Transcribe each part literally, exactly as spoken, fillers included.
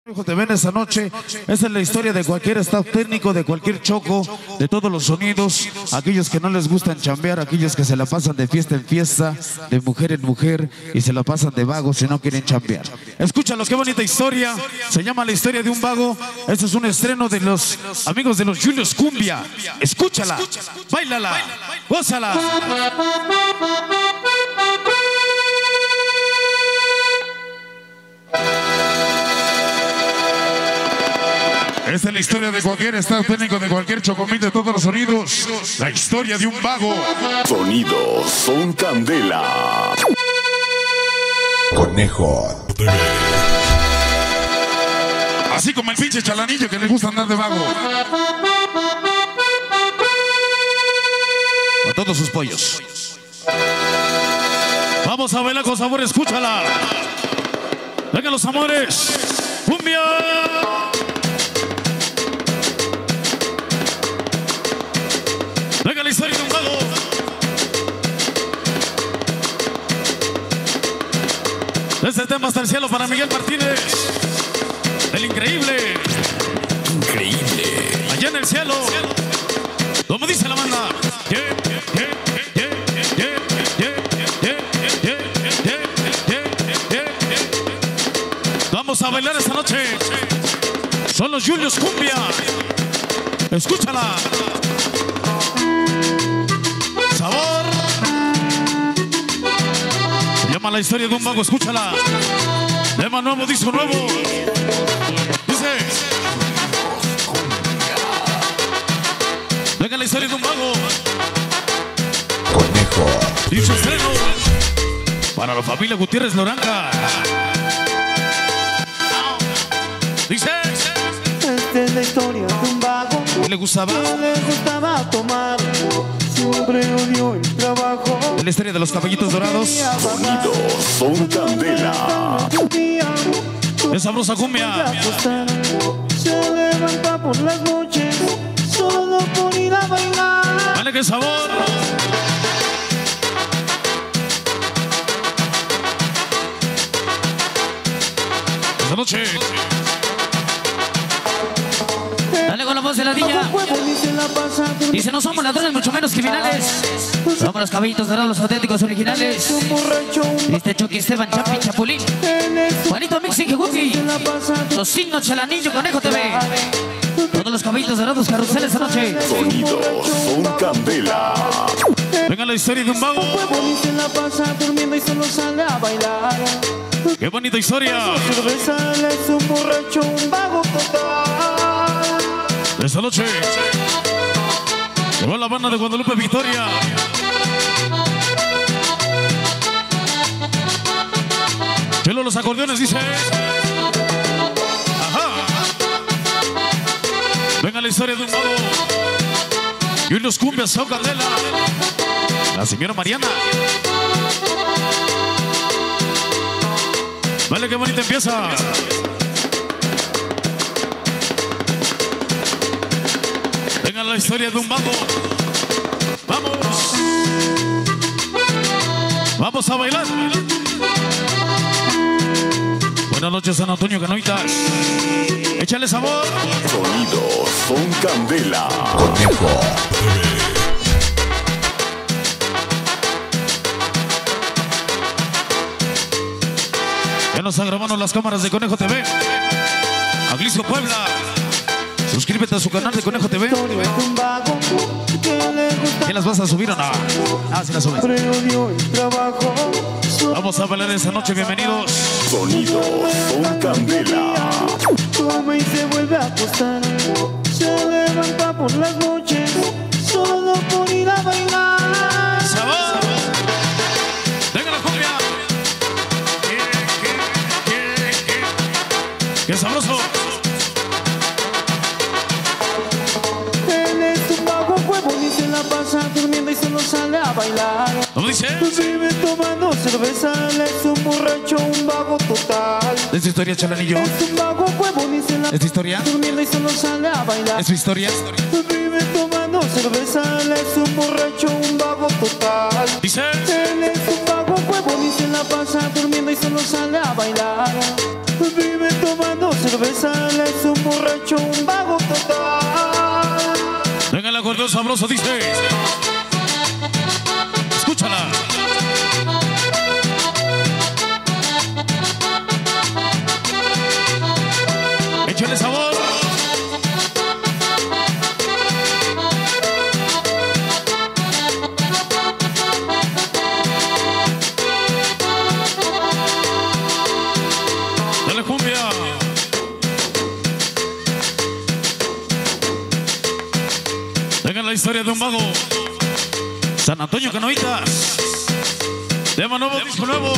Te ven esta noche. Esa es la historia de cualquier staff técnico, de cualquier choco, de todos los sonidos, aquellos que no les gustan chambear, aquellos que se la pasan de fiesta en fiesta, de mujer en mujer y se la pasan de vagos y no quieren chambear. Escúchalo, qué bonita historia. Se llama La historia de un vago. Este es un estreno de los amigos de los Julios Cumbia. Escúchala, báilala, gózala. Esta es la historia de cualquier estado técnico, de cualquier chocomil, de todos los sonidos. La historia de un vago. Sonidos son candela. Conejo. Así como el pinche chalanillo que le gusta andar de vago. Con todos sus pollos. Vamos a bailar con sabor, escúchala. Venga los amores. ¡Cumbia! Venga la historia de un vago. Desde el tema hasta el cielo para Miguel Martínez. El increíble. Increíble. Allá en el cielo. Como dice la banda. Yeah, yeah, yeah, yeah, yeah, yeah, yeah, yeah, yeah, yeah, yeah. Vamos a bailar esta noche. Son los Julios Cumbia. Escúchala. Sabor. Se llama La historia de un vago, escúchala. Tema nuevo, disco nuevo. Dice. Venga la historia de un vago. Conejo. Dicho estreno. Para la familia Gutiérrez Loranca. Dice. Esta es la historia de un vago. ¿Qué le gustaba? No le gustaba tomar. Siempre odió el trabajo. Es la historia de los caballitos dorados. Sonidos son candela. Es sabrosa cumbia. Se levanta por las noches solo por ir a bailar. Vale, qué sabor. Esta noche. Dale con la voz de la niña. Dice, no somos ladrones, mucho menos criminales. Somos los caballitos dorados, los auténticos originales. Este Chucky, Esteban, Chapi, Chapulín, Juanito, Mixing, Guti, los signos, Chalanillo, Conejo T V. Todos los caballitos dorados, carruseles esta noche. Sonidos son candela. Venga la historia de un vago. Se la pasa durmiendo y solo sale a bailar. Qué bonita historia. Cerveza, él es un borracho, un vago total. Esta noche llegó la banda de Guadalupe Victoria. Chelo los acordeones, dice. Ajá. Venga la historia de un vago. Y unos cumbias son candela. La señora Mariana. Vale, qué bonita empieza. Venga la historia de un vago. Vamos. Vamos a bailar. Buenas noches, San Antonio Canoitas. Échale sabor. Sonidos son candela. Conejo. Ya nos agravaron las cámaras de Conejo T V. Aglicio Puebla. Suscríbete a su canal de Conejo T V. ¿Qué las vas a subir o no? Ah, sí las subes. Vamos a bailar esta noche, bienvenidos. Sonidos son candela. Toma y se vuelve a acostar. Se levanta por las noches solo por ir a bailar. ¡Sabor! ¡Venga la cumbia! ¡Qué, qué, qué, qué! ¡Qué sabroso! Él es un vago huevo y se la pasa durmiendo y solo sale a bailar. ¿Cómo dice? Vive tomando cerveza, él es un borracho, un vago total. ¿Es tu historia, Chalanillo? Es un vago huevo y se la ¿Es tu historia? durmiendo y solo sale a bailar. ¿Es tu historia? Vive tomando cerveza, él es un borracho, un vago total. Dice. Él es un vago huevón y se la pasa durmiendo y solo sale a bailar. Vive tomando cerveza, él es un borracho, un vago total. Venga el acordeón sabroso, dice. Escúchala. Échale sabor. Dale cumbia. Venga la historia de un vago. San Antonio Canoitas. Tema nuevo, disco nuevo.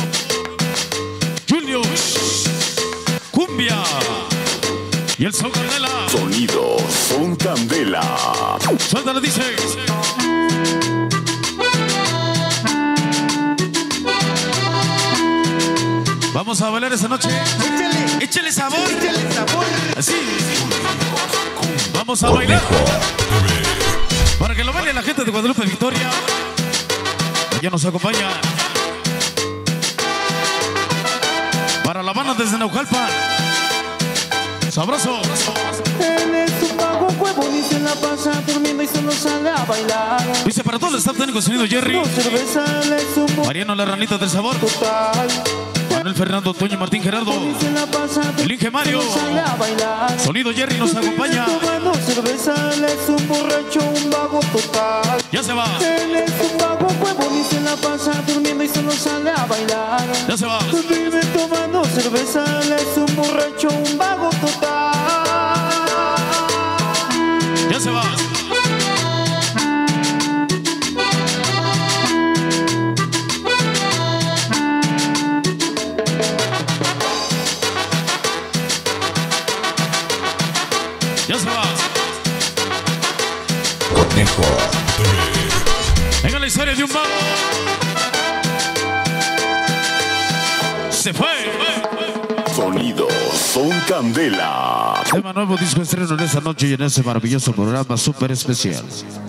Julius. Cumbia. Y el son Candela. Sonido Son Candela. Suéltale, dice. Vamos a bailar esa noche. Échale, échale sabor. Échale sabor. Así. Vamos a bailar. Para que lo baile la gente de Guadalupe Victoria. Ya nos acompaña. Para la banda desde Naucalpan. Sabroso. Él es un vago huevón y se la pasa durmiendo y solo sale a bailar. Dice para todo el staff técnico sonido Jerry. No cerveza, él es un borracho Mariano la ranita del sabor. total. Manuel Fernando, Toño Martín Gerardo. Y se la pasa El Inge Mario. solo sale a bailar. Sonido Jerry nos acompaña. Tomando cerveza, él es un borracho, un vago total. Ya se va. Él es un vago huevón y se la pasa durmiendo y solo sale a bailar. Ya se va. Vive tomando cerveza, él es un borracho, un vago total. Ya se va. Ya se va. Conejo. Venga la historia de un vago. Se fue. Sonido Son Candela. Tema nuevo, disco estreno en esta noche y en este maravilloso programa súper especial.